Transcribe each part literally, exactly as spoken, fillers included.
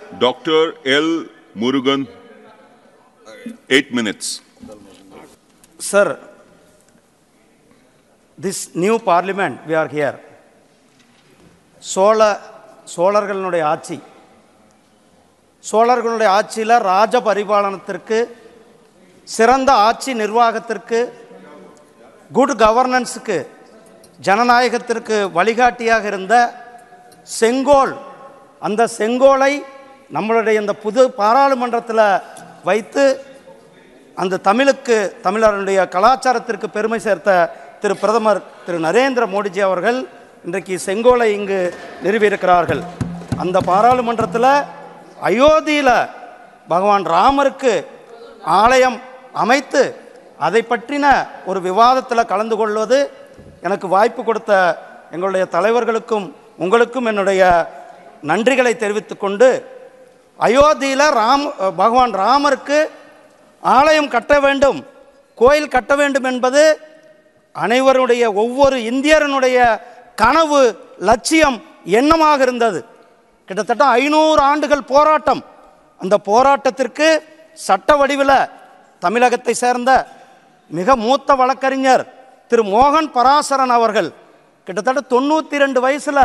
Doctor L. Murugan, eight minutes. Sir, this new parliament we are here. Chola சோழர்களுடைய ஆட்சி சோழர்களுடைய ஆட்சியில் ராஜ பரிபாலனத்திற்கு சிறந்த ஆட்சி நிர்வாகத்திற்கு குட் கவர்னன்ஸுக்கு ஜனநாயகத்திற்கு வழிகாட்டியாக இருந்த செங்கோல் அந்த செங்கோலை நம்மளுடைய இந்த புது பாராளுமன்றத்தில் வைத்து அந்த தமிழுக்கு தமிழருடைய கலாச்சாரத்திற்கு பெருமை சேர்த்த திரு பிரதமர் திரு நரேந்திர மோடிஜி அவர்கள் இன்றைக்கு செங்கோலை இங்கு நிறுவியிருக்கிறார்கள். அந்த பாராளுமன்றத்தில் அயோத்தியில் பகவான் ராமருக்கு ஆலயம் அமைத்து அதை பற்றின ஒரு விவாதத்தில் கலந்து கொள்வது எனக்கு வாய்ப்பு கொடுத்த எங்களுடைய தலைவர்களுக்கும் உங்களுக்கும் என்னுடைய நன்றிகளை தெரிவித்துக் கொண்டு, அயோத்தியில் ராம் பகவான் ராமருக்கு ஆலயம் கட்ட வேண்டும், கோயில் கட்ட வேண்டும் என்பது அனைவருடைய ஒவ்வொரு இந்தியரனுடைய கனவு, லட்சியம், எண்ணமாக இருந்தது. கிட்டத்தட்ட ஐநூறு ஆண்டுகள் போராட்டம். அந்த போராட்டத்திற்கு சட்ட வடிவில் தமிழகத்தை சேர்ந்த மிக மூத்த வழக்கறிஞர் திரு மோகன் பராசரன் அவர்கள் கிட்டத்தட்ட தொண்ணூற்றி ரெண்டு வயசில்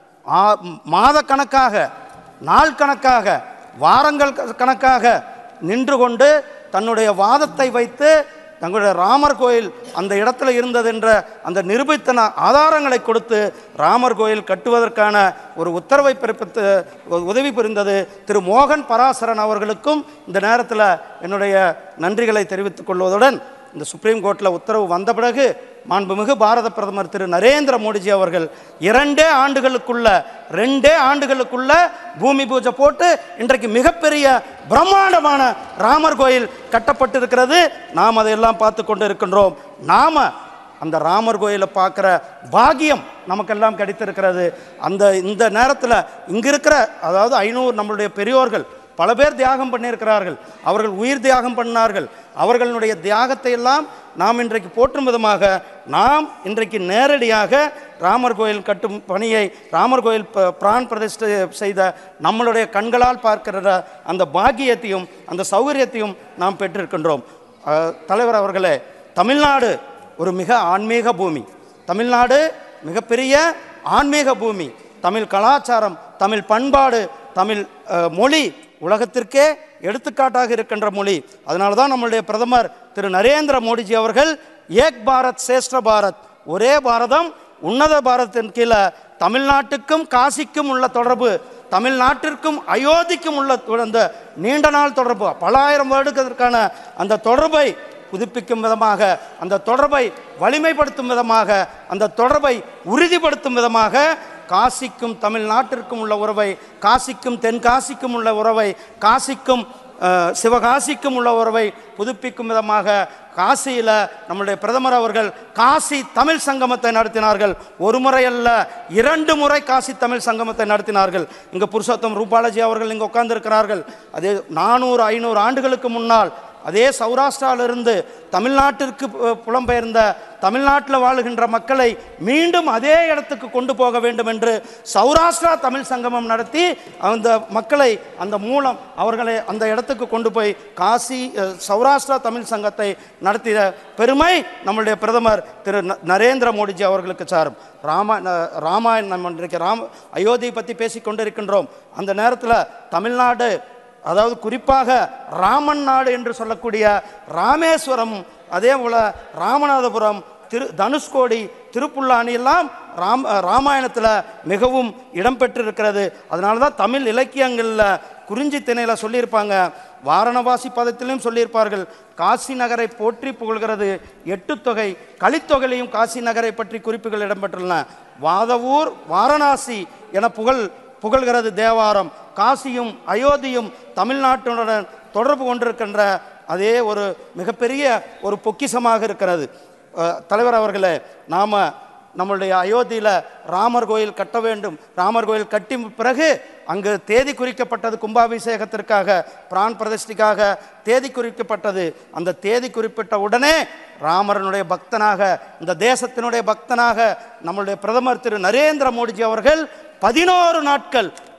மாத கணக்காக, நாள் கணக்காக, வாரங்கள் கணக்காக நின்று கொண்டு தன்னுடைய வாதத்தை வைத்து தங்களுடைய ராமர் கோயில் அந்த இடத்துல இருந்தது என்ற அந்த நிரூபித்தன ஆதாரங்களை கொடுத்து ராமர் கோயில் கட்டுவதற்கான ஒரு உத்தரவை பிறப்பித்து உதவி புரிந்தது திரு மோகன் பராசரன் அவர்களுக்கும் இந்த நேரத்தில் என்னுடைய நன்றிகளை தெரிவித்துக் கொள்வதுடன், இந்த சுப்ரீம் கோர்ட்டில் உத்தரவு வந்த பிறகு மாண்புமிகு பாரத பிரதமர் திரு நரேந்திர மோடிஜி அவர்கள் இரண்டே ஆண்டுகளுக்குள்ள ரெண்டே ஆண்டுகளுக்குள்ள பூமி பூஜை போட்டு இன்றைக்கு மிகப்பெரிய பிரம்மாண்டமான ராமர் கோயில் கட்டப்பட்டிருக்கிறது. நாம் அதையெல்லாம் பார்த்து கொண்டு இருக்கின்றோம். நாம அந்த ராமர் கோயிலை பார்க்குற பாக்கியம் நமக்கெல்லாம் கிடைத்திருக்கிறது. அந்த இந்த நேரத்தில் இங்கே இருக்கிற அதாவது ஐநூறு நம்மளுடைய பெரியோர்கள் பல பேர் தியாகம் பண்ணியிருக்கிறார்கள். அவர்கள் உயிர் தியாகம் பண்ணார்கள். அவர்களுடைய தியாகத்தை எல்லாம் நாம் இன்றைக்கு போற்றும் விதமாக நாம் இன்றைக்கு நேரடியாக ராமர் கோயில் கட்டும் பணியை ராமர் கோயில் பிரான் பிரதிஷ்டை செய்த நம்மளுடைய கண்களால் பார்க்கிற அந்த பாக்கியத்தையும் அந்த சௌகரியத்தையும் நாம் பெற்றிருக்கின்றோம். தலைவர் அவர்களே, தமிழ்நாடு ஒரு மிக ஆன்மீக பூமி. தமிழ்நாடு மிகப்பெரிய ஆன்மீக பூமி. தமிழ் கலாச்சாரம், தமிழ் பண்பாடு, தமிழ் மொழி உலகத்திற்கே எடுத்துக்காட்டாக இருக்கின்ற மொழி. அதனால தான் நம்மளுடைய பிரதமர் திரு நரேந்திர மோடிஜி அவர்கள் ஏக் பாரத் சேஷ்ட பாரத், ஒரே பாரதம் உன்னத பாரத்தின் கீழே தமிழ்நாட்டுக்கும் காசிக்கும் உள்ள தொடர்பு, தமிழ்நாட்டிற்கும் அயோத்திக்கும் உள்ள அந்த நீண்ட நாள் தொடர்பு, பல ஆயிரம் வருடத்திற்கான அந்த தொடர்பை புதுப்பிக்கும் விதமாக, அந்த தொடர்பை வலிமைப்படுத்தும் விதமாக, அந்த தொடர்பை உறுதிப்படுத்தும் விதமாக காசிக்கும் தமிழ்நாட்டிற்கும் உள்ள உறவை, காசிக்கும் தென்காசிக்கும் உள்ள உறவை, காசிக்கும் சிவகாசிக்கும் உள்ள உறவை புதுப்பிக்கும் விதமாக காசியில் நம்முடைய பிரதமர் அவர்கள் காசி தமிழ் சங்கமத்தை நடத்தினார்கள். ஒரு முறை அல்ல, இரண்டு முறை காசி தமிழ் சங்கமத்தை நடத்தினார்கள். இங்கே புருஷோத்தம் ரூபாலஜி அவர்கள் இங்கே உட்கார்ந்திருக்கிறார்கள். அதே நானூறு ஐநூறு ஆண்டுகளுக்கு முன்னால் அதே சௌராஷ்டிராவிலிருந்து தமிழ்நாட்டிற்கு புலம்பெயர்ந்த தமிழ்நாட்டில் வாழுகின்ற மக்களை மீண்டும் அதே இடத்துக்கு கொண்டு போக வேண்டும் என்று சௌராஷ்டிரா தமிழ் சங்கமம் நடத்தி அந்த மக்களை அந்த மூலம் அவர்களை அந்த இடத்துக்கு கொண்டு போய் காசி சௌராஷ்டிரா தமிழ் சங்கத்தை நடத்திய பெருமை நம்முடைய பிரதமர் திரு நரேந்திர மோடிஜி அவர்களுக்கு சாரும். ராமா ராமாயணம் நம்ம இன்றைக்கு ராம அயோத்தியை பற்றி பேசி கொண்டிருக்கின்றோம். அந்த நேரத்தில் தமிழ்நாடு, அதாவது குறிப்பாக ராமன் நாடு என்று சொல்லக்கூடிய ராமேஸ்வரம், அதே போல் ராமநாதபுரம், திரு தனுஷ்கோடி, திருப்புல்லானி எல்லாம் ராம் ராமாயணத்தில் மிகவும் இடம்பெற்றிருக்கிறது. அதனால தான் தமிழ் இலக்கியங்களில் குறிஞ்சி திணையில் சொல்லியிருப்பாங்க, வாரணவாசி பதத்திலையும் சொல்லியிருப்பார்கள், காசி நகரை போற்றி புகழ்கிறது எட்டு தொகை, கலித்தொகையிலையும் காசி நகரை பற்றி குறிப்புகள் இடம்பெற்றுள்ளன. வாதவூர் வாரணாசி என புகழ் புகழ்கிறது தேவாரம். காசியும் அயோத்தியும் தமிழ்நாட்டுடன் தொடர்பு கொண்டிருக்கின்ற அதே ஒரு மிகப்பெரிய ஒரு பொக்கிஷமாக இருக்கிறது. தலைவர் அவர்களே, நாம் நம்மளுடைய அயோத்தியில் ராமர் கோயில் கட்ட வேண்டும். ராமர் கோயில் கட்டி பிறகு அங்கு தேதி குறிக்கப்பட்டது, கும்பாபிஷேகத்திற்காக பிரான் பிரதிஷ்டைக்காக தேதி குறிக்கப்பட்டது. அந்த தேதி குறிப்பிட்ட உடனே ராமரனுடைய பக்தனாக, இந்த தேசத்தினுடைய பக்தனாக நம்மளுடைய பிரதமர் திரு நரேந்திர மோடிஜி அவர்கள் பதினோரு நாட்கள்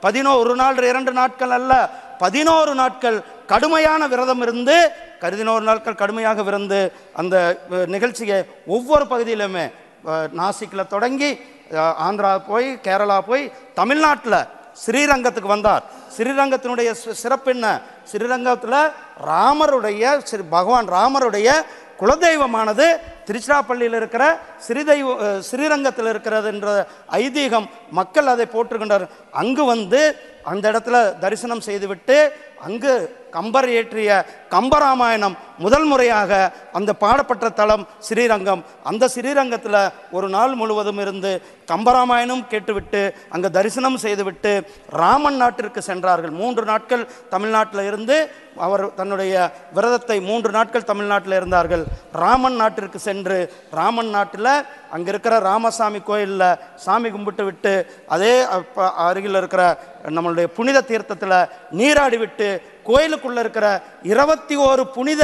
பதினோரு நாள் இரண்டு நாட்கள் அல்ல, பதினோரு நாட்கள் கடுமையான விரதம் இருந்து, பதினோரு நாட்கள் கடுமையாக விருந்து அந்த நிகழ்ச்சியை ஒவ்வொரு பகுதியிலுமே நாசிக்கில் தொடங்கி ஆந்திரா போய் கேரளா போய் தமிழ்நாட்டில் ஸ்ரீரங்கத்துக்கு வந்தார். ஸ்ரீரங்கத்தினுடைய சிறப்பு என்ன? ஸ்ரீரங்கத்தில் ராமருடைய பகவான் ராமருடைய குலதெய்வமானது திருச்சிராப்பள்ளியில் இருக்கிற ஸ்ரீதெய்வ ஸ்ரீரங்கத்தில் இருக்கிறது என்ற ஐதீகம். மக்கள் அதை போற்றுகின்றனர். அங்கு வந்து அந்த இடத்துல தரிசனம் செய்துவிட்டு அங்கு கம்பர் இயற்றிய கம்பராமாயணம் முதல் முறையாக அந்த பாடப்பட்ட தலம் ஸ்ரீரங்கம். அந்த ஸ்ரீரங்கத்தில் ஒரு நாள் முழுவதும் இருந்து கம்பராமாயணம் கேட்டுவிட்டு அங்கே தரிசனம் செய்துவிட்டு ராமன் நாட்டிற்கு சென்றார்கள். மூன்று நாட்கள் தமிழ்நாட்டில் இருந்து அவர் தன்னுடைய விரதத்தை மூன்று நாட்கள் தமிழ்நாட்டில் இருந்தார்கள். ராமன் நாட்டிற்கு சென்று ராமன் நாட்டில் அங்கே இருக்கிற ராமசாமி கோயிலில் சாமி கும்பிட்டு விட்டு அதே அருகில் இருக்கிற நம்மளுடைய புனித தீர்த்தத்தில் நீராடி விட்டு கோயிலுக்குள்ளே இருக்கிற இருபத்தி ஓரு புனித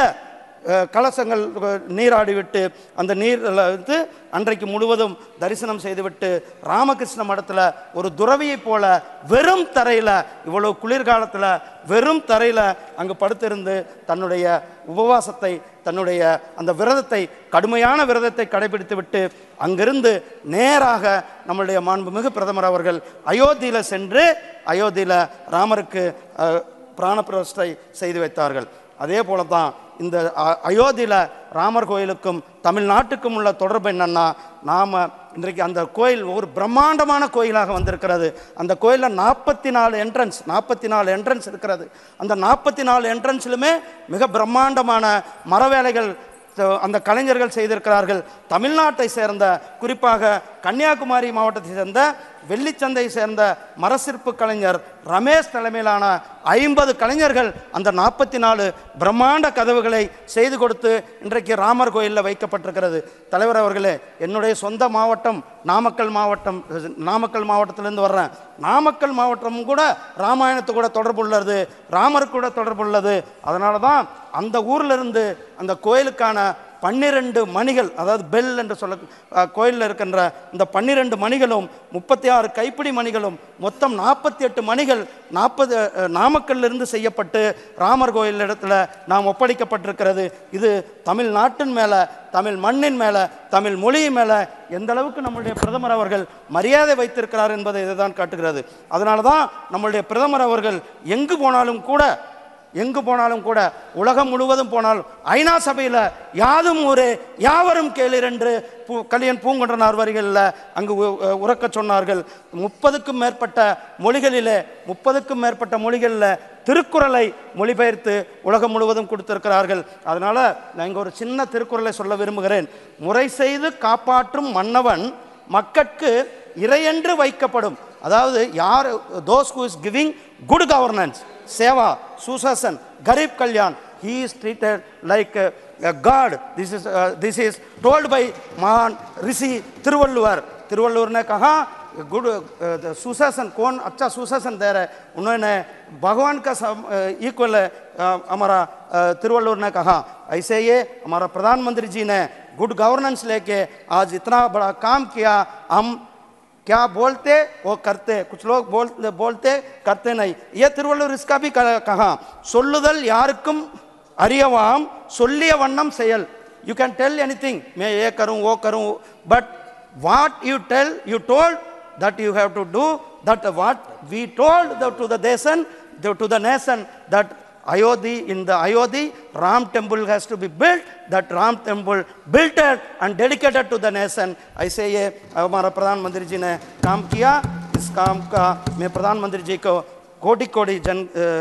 கலசங்கள் நீராடிவிட்டு அந்த நீரில் வந்து அன்றைக்கு முழுவதும் தரிசனம் செய்துவிட்டு ராமகிருஷ்ண மடத்தில் ஒரு துறவியை போல வெறும் தரையில், இவ்வளோ குளிர்காலத்தில் வெறும் தரையில் அங்கு படுத்திருந்து தன்னுடைய உபவாசத்தை தன்னுடைய அந்த விரதத்தை கடுமையான விரதத்தை கடைபிடித்து விட்டு அங்கிருந்து நேராக நம்முடைய மாண்புமிகு பிரதமர் அவர்கள் அயோத்தியில் சென்று அயோத்தியில் ராமருக்கு பிராண பிரதிஷ்டை செய்து வைத்தார்கள். அதே போல தான் இந்த அயோத்தியில் ராமர் கோயிலுக்கும் தமிழ்நாட்டுக்கும் உள்ள தொடர்பு என்னன்னா, நாம் இன்றைக்கு அந்த கோயில் ஒரு பிரம்மாண்டமான கோயிலாக வந்திருக்கிறது. அந்த கோயிலில் நாற்பத்தி நாலு என்ட்ரன்ஸ் நாற்பத்தி நாலு என்ட்ரன்ஸ் இருக்கிறது. அந்த நாற்பத்தி நாலு என்ட்ரன்ஸ்லுமே மிக பிரம்மாண்டமான மரவேலைகள் அந்த கலைஞர்கள் செய்திருக்கிறார்கள். தமிழ்நாட்டை சேர்ந்த குறிப்பாக கன்னியாகுமரி மாவட்டத்தை சேர்ந்த வெள்ளிச்சந்தை சேர்ந்த மரசிற்பு கலைஞர் ரமேஷ் தலைமையிலான ஐம்பது கலைஞர்கள் அந்த நாற்பத்தி நாலு பிரம்மாண்ட கதவுகளை செய்து கொடுத்து இன்றைக்கு ராமர் கோயிலில் வைக்கப்பட்டிருக்கிறது. தலைவர் அவர்களே, என்னுடைய சொந்த மாவட்டம் நாமக்கல் மாவட்டம். நாமக்கல் மாவட்டத்திலேருந்து வர்றேன். நாமக்கல் மாவட்டம் கூட ராமாயணத்து கூட தொடர்பு உள்ளது, ராமருக்கு கூட தொடர்பு உள்ளது. அதனால தான் அந்த ஊரிலிருந்து அந்த கோயிலுக்கான பன்னிரண்டு மணிகள், அதாவது பெல் என்று சொல்ல கோயிலில் இருக்கின்ற இந்த பன்னிரண்டு மணிகளும் முப்பத்தி ஆறு கைப்பிடி மணிகளும் மொத்தம் நாற்பத்தி எட்டு மணிகள் நாற்பது நாமக்கல்லிருந்து செய்யப்பட்டு ராமர் கோயில் இடத்துல நாம் ஒப்படைக்கப்பட்டிருக்கிறது. இது தமிழ்நாட்டின் மேலே, தமிழ் மண்ணின் மேலே, தமிழ் மொழியின் மேலே எந்த அளவுக்கு நம்முடைய பிரதமர் அவர்கள் மரியாதை வைத்திருக்கிறார் என்பதை இதுதான் காட்டுகிறது. அதனால தான் நம்முடைய பிரதமர் அவர்கள் எங்கு போனாலும் கூட எங்கு போனாலும் கூட உலகம் முழுவதும் போனாலும் ஐநா சபையில் யாதும் ஊரே யாவரும் கேளீர் என்று பூ கலியன் பூங்குன்றனார் வரிகளில் அங்கு உறக்க சொன்னார்கள். முப்பதுக்கும் மேற்பட்ட மொழிகளிலே முப்பதுக்கும் மேற்பட்ட மொழிகளில் திருக்குறளை மொழிபெயர்த்து உலகம் முழுவதும் கொடுத்திருக்கிறார்கள். அதனால் நான் இங்கே ஒரு சின்ன திருக்குறளை சொல்ல விரும்புகிறேன். முறை செய்து காப்பாற்றும் மன்னவன் மக்கட்கு இறையென்று வைக்கப்படும். அதாவது யார் those who is giving good governance, seva, sushasan, garib kalyan, he is treated like a, a god. This is uh, this is told by महान ऋषि तिरुवल्लुवर. तिरुवल्लुवर ने कहा गुड सुशासन कौन अच्छा सुशासन दे रहा है, उन्होंने भगवान का इक्वल हमारा तिरुवल्लुवर ने कहा. ऐसे ये हमारा प्रधानमंत्री जी ने गुड गवर्नेंस लेके आज इतना बड़ा काम किया. हम क्या बोलते वो करते, कुछ लोग बोलते बोलते करते नहीं. ये तिरुवल्लुवर इसका भी कहा, சொல்லுதல் யாருக்கும் அறியவாம் சொல்லிய வண்ணம் செயல். You can tell anything, मैं ये करूं वो करूं, but what you tell, you told that you have to do that. What we told to the nation, to the nation that Ayodhya, in the Ayodhya Ram temple has to be built. That Ram temple built and dedicated to the nation. ऐसे ये हमारा प्रधानमंत्री जी ने काम किया. इस काम का मैं प्रधानमंत्री जी को कोटि कोटि जन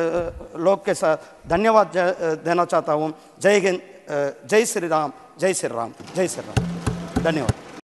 लोग के साथ धन्यवाद देना चाहता हूँ. जय हिंद, जय श्री राम, जय श्री राम, जय श्री राम. धन्यवाद.